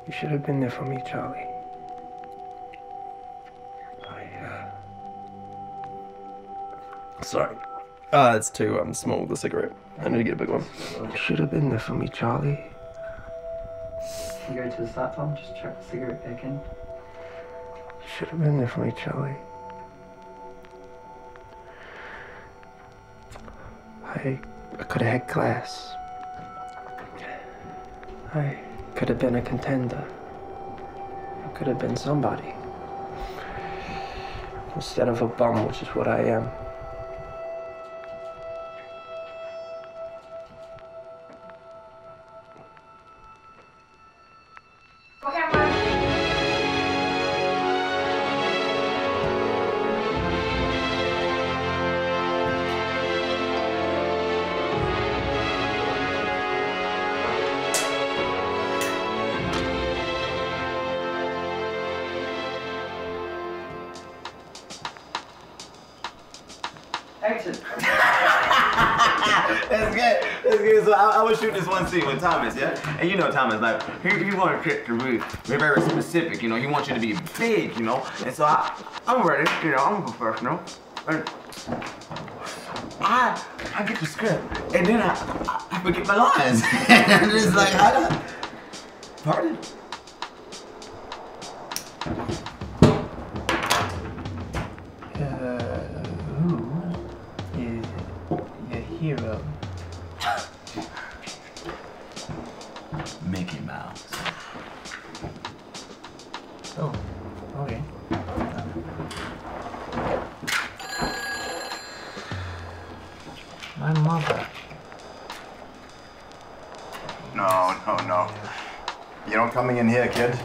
You should have been there for me, Charlie. Sorry. It's too small, the cigarette. I need to get a big one. You should have been there for me, Charlie. You go to the start button, just chuck the cigarette back in. You should have been there for me, Charlie. I could have had class. I could have been a contender. I could have been somebody. Instead of a bum, which is what I am. Action. That's good. That's good. So I was shooting this one scene with Thomas, yeah? And you know Thomas, like, he wants it to be very specific, you know? He wants you to be big, you know? And so I'm ready, you know, I'm a professional. And I get the script, and then I forget my lines. And it's like, pardon? Who is your hero? Mickey Mouse. Oh, okay. My mother. No. You don't coming in here, kid.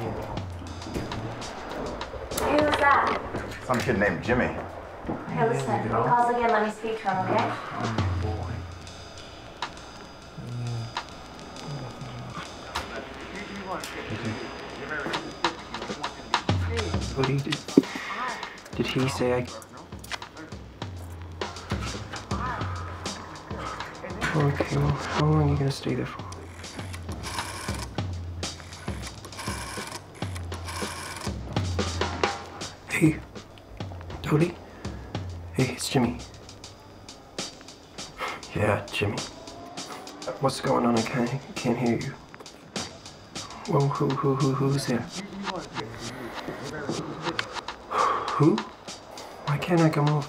Who's that? Some kid named Jimmy. Okay, listen. If he calls again, let me speak to him, okay? What did he do? Did he say I... Okay, well, how long are you gonna stay there for? Hey, Dodie? Hey, it's Jimmy. Yeah, Jimmy. What's going on? I can't hear you. Well, who's there? Who? Why can't I come over?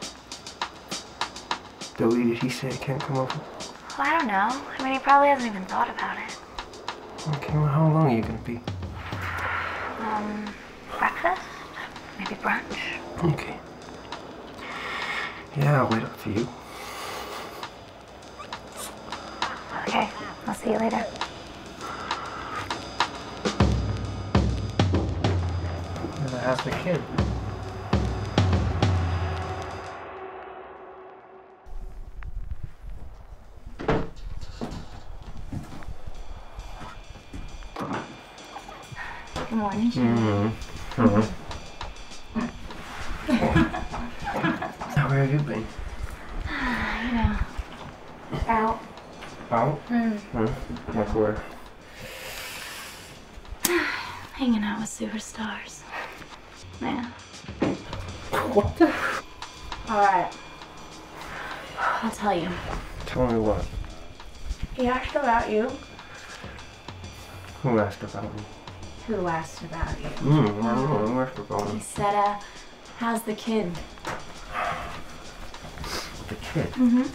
Dodie, did he say I can't come over? Well, I don't know. I mean, he probably hasn't even thought about it. Okay, well, how long are you gonna be? Breakfast? Maybe brunch? Okay. Yeah, I'll wait up for you. Okay, I'll see you later. How's the kid? Good morning, Jimmy. Where have you been? You know, out. Out? Like where? Hanging out with superstars. Yeah. What the? Alright. I'll tell you. Tell me what? He asked about you. Who asked about me? Who asked about you? I don't know. Who asked about He me? said, how's the kid? The kid? Mm-hmm.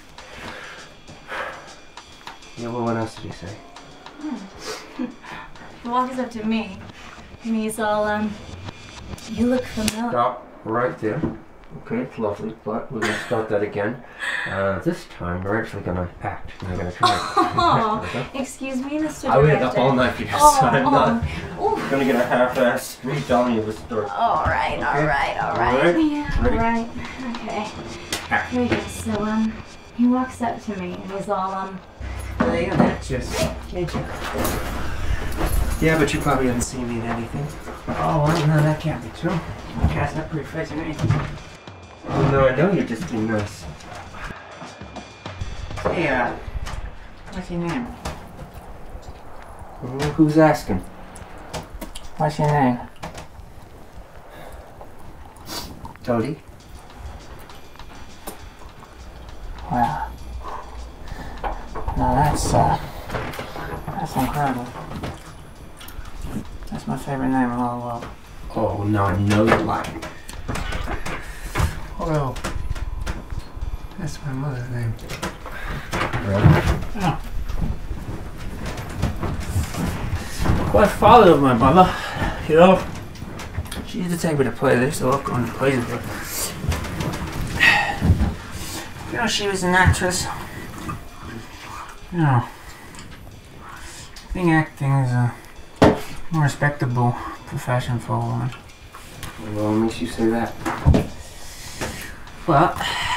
Yeah, well, what else did he say? He walks up to me, and he's all, you look familiar. Stop right there. Okay, it's lovely, but we're gonna start that again. This time we're actually gonna act. We're gonna try. Oh, Okay? excuse me, Mr. Director. I waited up all night for this, so I'm not Oh. gonna get a half-ass retelling of the story. All right. Okay. All right. Yeah, Ready? all right. Okay. Here he goes. So, he walks up to me, and he's all, Hey, that's just, can't you? Yeah, but you probably haven't seen me in anything. Oh, well, no, that can't be true. You cast that pretty face in anything. Well, no, I know you're just being nice. Hey, what's your name? Well, who's asking? What's your name? Toadie. Wow. Now that's incredible. That's my favorite name in all the world. Oh, no, I know you like it. Although, that's my mother's name. Really? Yeah. Quite father of my mother, you know. She used to take me to play. They used to love going to plays with her. You know, she was an actress. You know, I think acting is a more respectable profession for a woman. Well, what makes you say that? Well,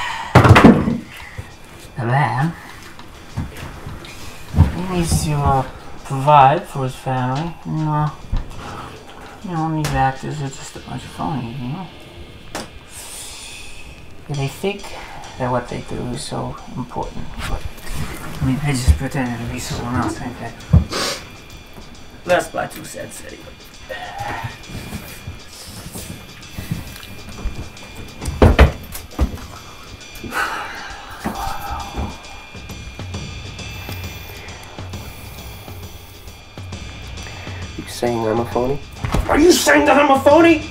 a man, he needs to provide for his family, and you know, these actors are just a bunch of phonies, you know. Yeah, they think that what they do is so important, but I mean, they just pretend to be someone else, ain't they? That's my 2 cents anyway. You saying I'm a phony? Are you saying that I'm a phony?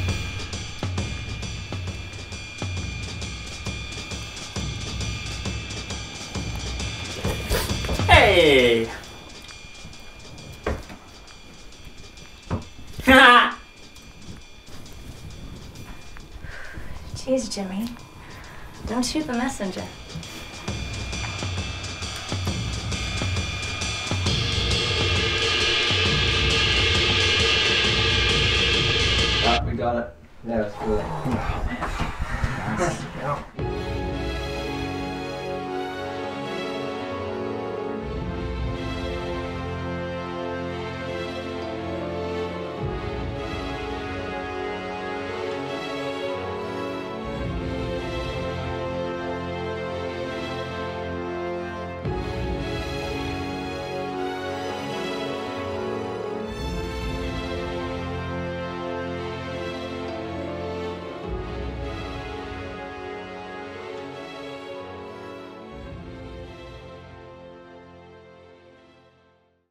Hey! Jeez, Jimmy. Don't shoot the messenger. Ah, we got it. Yeah, that's good. Nice.